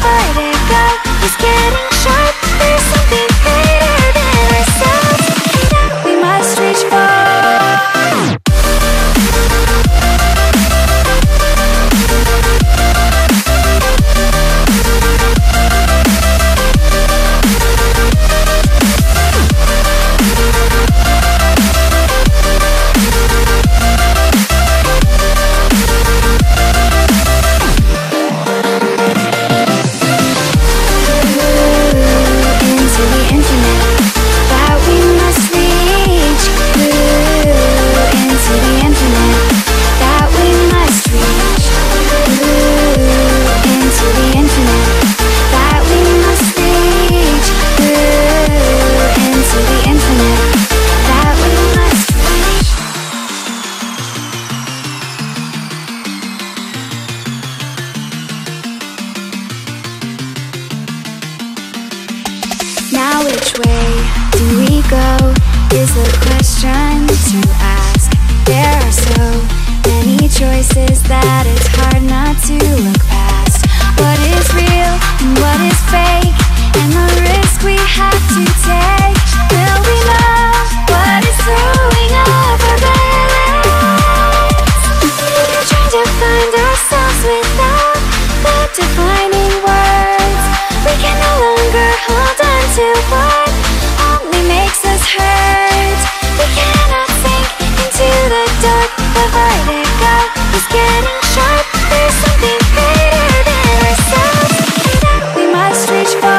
vertigo is getting sharp. There's something greater than ourselves that we must reach for. Now which way do we go is the question to ask. There are so many choices that it's hard not to look past. What is real and what is fake, and the risk we have to take. Will we know what is throwing off our balance? We're trying to find ourselves without the defining words. We can no longer hold on to what only makes us hurt. We cannot sink into the dark. The vertigo is getting sharp. There's something greater than ourselves that we must reach for.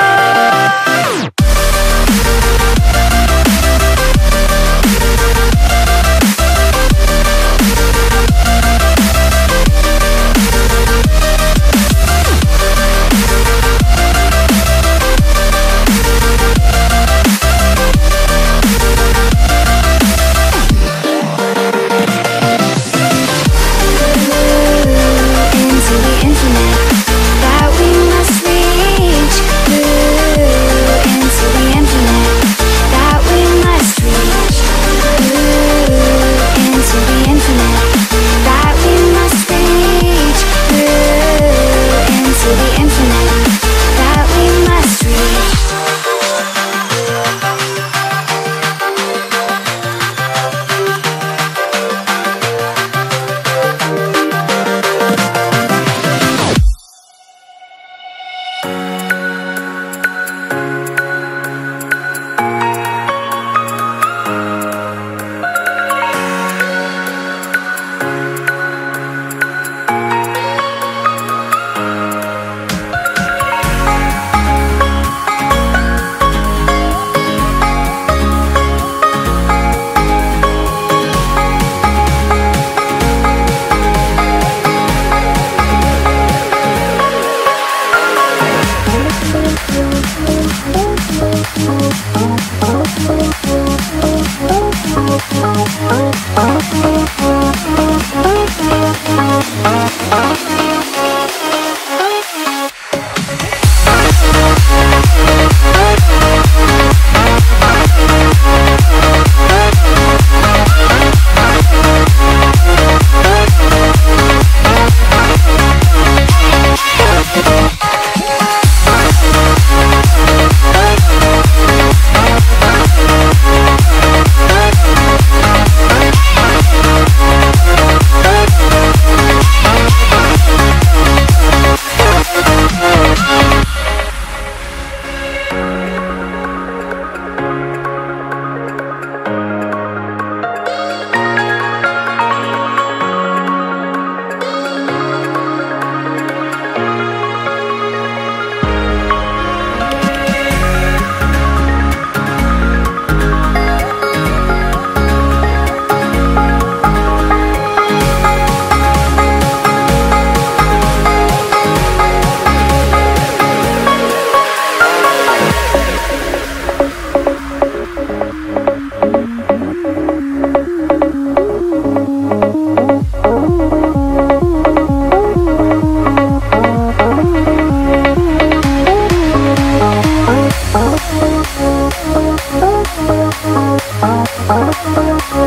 Oh,